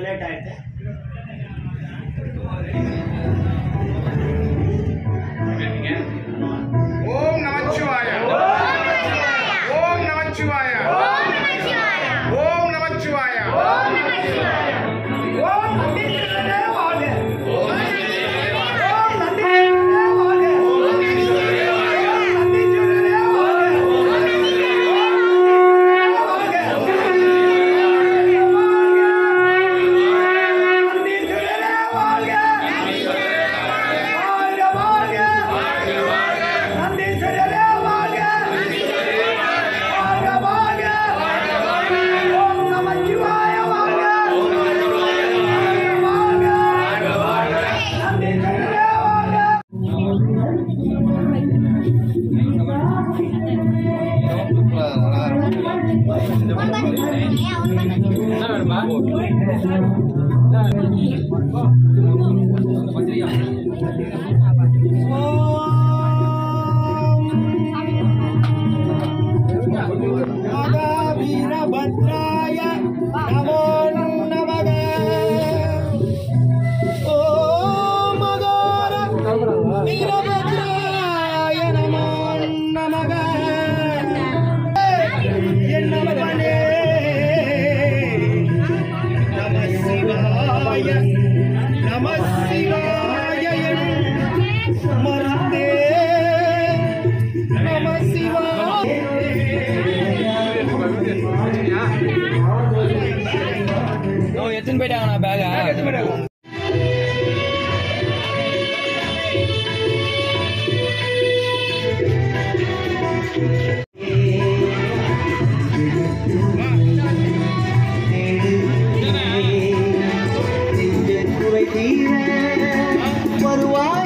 Late ஆயிடுது. ஓம் நமச்சிவாய ஓம் நமச்சிவாய ஓம் நமச்சிவாய ஓம் நந்தீஸ்வரனே வாழ்க ஓம் நந்தீஸ்வரனே வாழ்க ஓம் நந்தீஸ்வரனே வாழ்க ஓம் நந்தீஸ்வரனே வாழ்க ஓம் வீரபத்ராய நமோ நமக ஓம் மகார வீரபத்ராய நமோ நமக என்னவனே நம சிவாய மறந்தே நம சிவாய எத்தனை போயிட்டாங்கண்ணா பேகா எத்தனை போயிட்டாங்க வருவாய்